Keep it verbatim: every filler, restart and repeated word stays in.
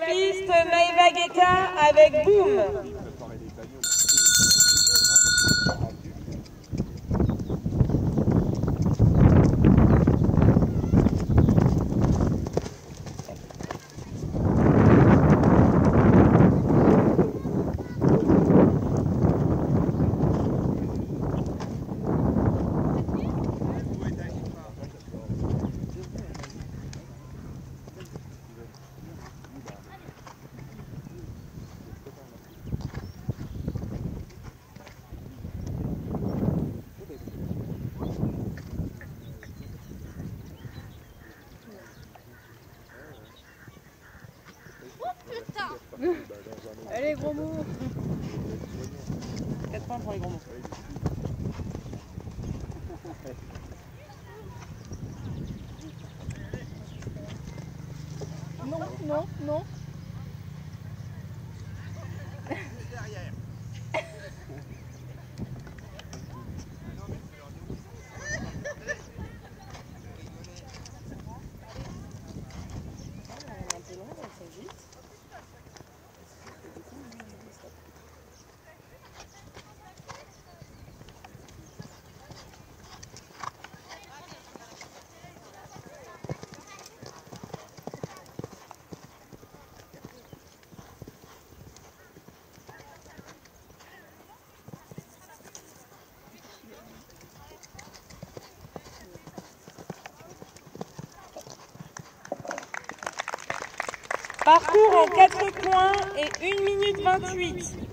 piste, Maëva Guetta avec Boom. Allez, gros mots. quatre points pour les gros mots. Non, non, non. Derrière. Parcours en quatre points et une minute vingt-huit.